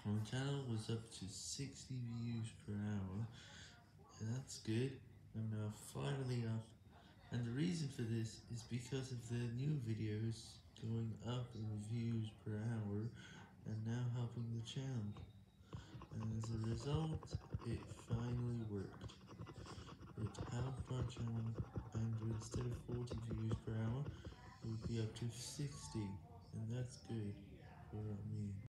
My channel was up to 60 views per hour, and that's good. I'm now finally up, and the reason for this is because of the new videos going up in views per hour and now helping the channel. And as a result, it finally worked. It helped our channel, and instead of 40 views per hour, it would be up to 60, and that's good for me.